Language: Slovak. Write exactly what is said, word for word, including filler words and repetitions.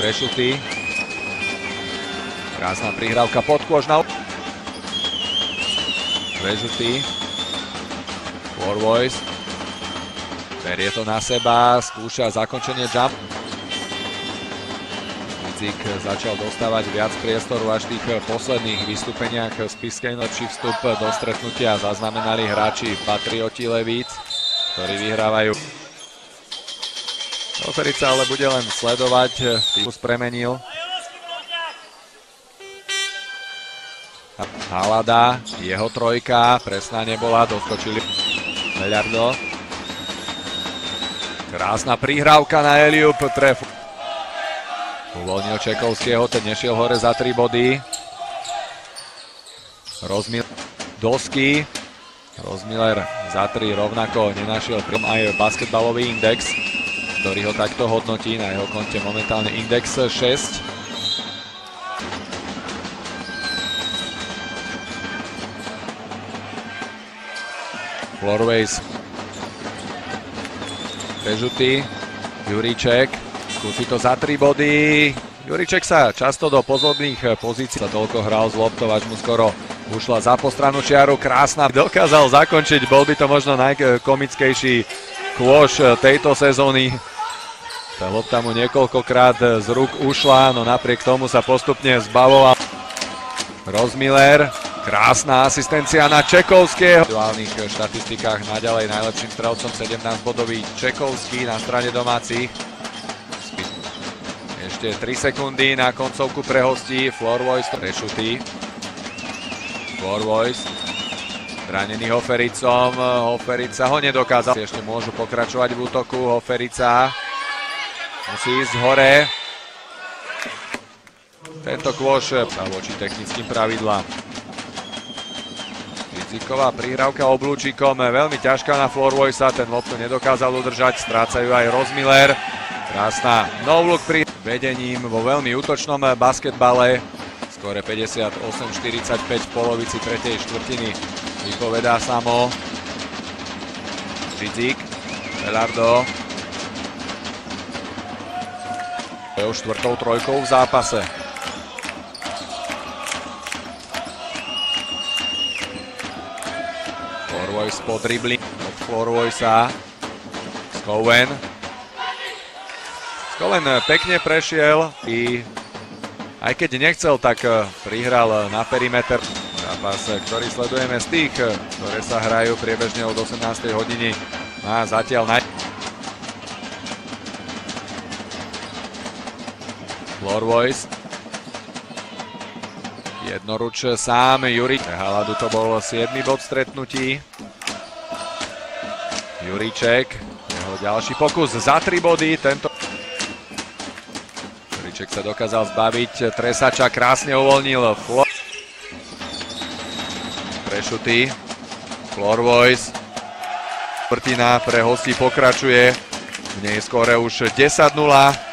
Prešutý. Krásna prihrávka pod kôž na... Prešutý. Forward. Berie to na seba, skúša zakončenie jump. Vidzik začal dostávať viac priestoru až v tých posledných vystúpeniach z Spišskej. Lepší vstup do stretnutia zaznamenali hráči Patrioti Levíc, ktorí vyhrávajú. Oferica ale bude len sledovať, týmus premenil. Halada, jeho trojka, presná nebola, doskočili Meľardo. Krásna prihrávka na Eliup, tref. Uvoľnil Čekovského, ten nešiel hore za tri body. Rozmil Dosky. Rozmiller za tri rovnako nenašiel aj basketbalový index, ktorý ho takto hodnotí. Na jeho konte momentálne index šesť. Florways. Prežutý. Juríček. Skúsi to za tri body. Juríček sa často do pozorných pozícií sa toľko hral z loptov, až mu skoro ušla za postrannú čiaru. Krásna. Dokázal zakončiť. Bol by to možno najkomickejší kôš tejto sezóny. Tá lopta mu niekoľkokrát z rúk ušla, no napriek tomu sa postupne zbavoval. Rozmiller. Krásna asistencia na Čekovského. V aktuálnych štatistikách naďalej najlepším strelcom sedemnásťbodový Čekovský na strane domácich. Ešte tri sekundy na koncovku pre hostí. Florvoice prešutý. Florvoice zranený Hofericom. Hoferica ho nedokázal. Ešte môžu pokračovať v útoku. Hoferica musí ísť hore. Tento kôš sa voči technickým pravidlám. Vidziková prihrávka oblúčikom, veľmi ťažká na Florvoisa, ten loptu nedokázal udržať, strácajú aj Rozmiller. Krásna no-look pri vedením vo veľmi útočnom basketbale. Skóre päťdesiatosem štyridsaťpäť v polovici tretej štvrtiny vypovedá samo. Vidzik, Meľardo. Je už štvrtou trojkou v zápase. Florvoice po dribli od Florvoisa. Skowen. Skowen pekne prešiel i aj keď nechcel, tak prihral na perimeter. Zápas, ktorý sledujeme z tých, ktoré sa hrajú priebežne od osemnástej hodiny, má zatiaľ naj... Florvoice. Jednoruč sám, Jurič. Haladu to bol siedmy bod stretnutí. Juríček, jeho ďalší pokus za tri body. Tento Juríček sa dokázal zbaviť Tresača, krásne uvoľnil. Flor... Prešutý. Florvoice. Štvrtina pre hostí pokračuje. V nej skóre už desať nula.